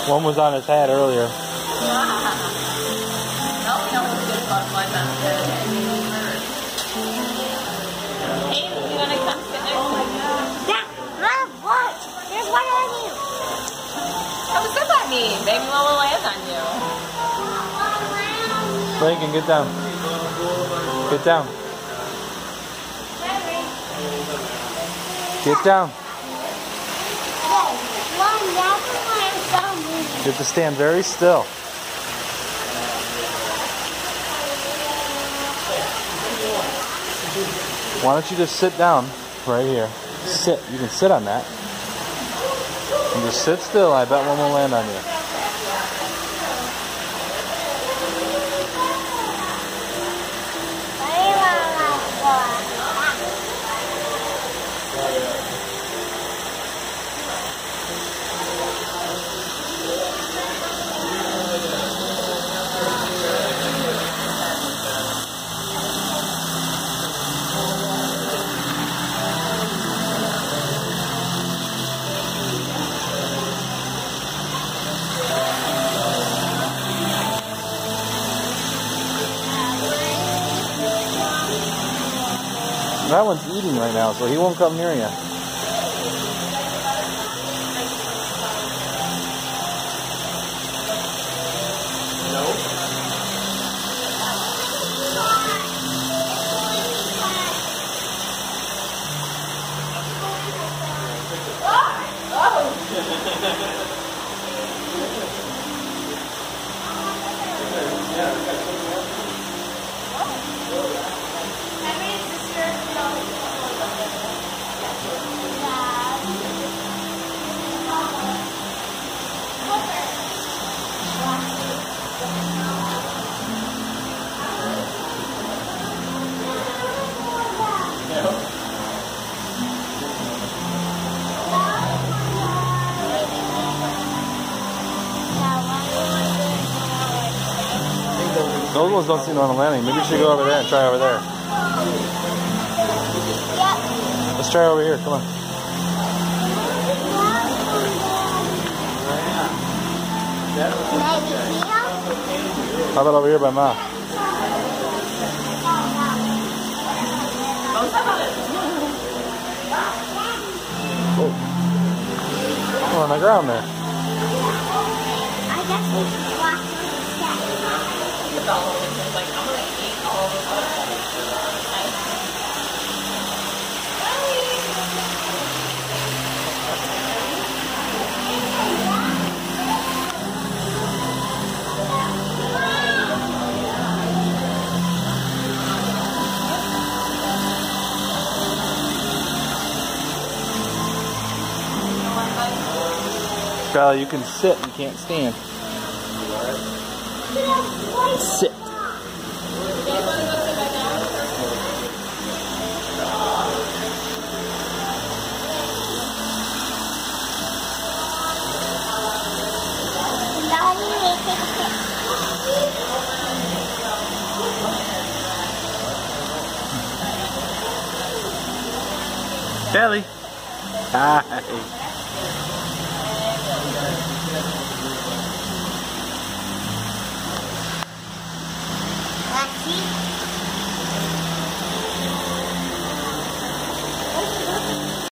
One was on his head earlier. Maybe one will land on you. Lincoln, get down. Get down. Get down. You have to stand very still. Why don't you just sit down right here? Sit. You can sit on that. And just sit still. I bet one will land on you. That one's eating right now, so he won't come near you. Those ones don't seem on the landing. Maybe you should go over there and try over there. Let's try over here. Come on. How about over here by Ma? Oh, on the ground there. I guess we should walk on the steps. Like, I'm gonna eat all of Charlie, you can sit, you can't stand. Sit. Kelly. Hi. Let's see.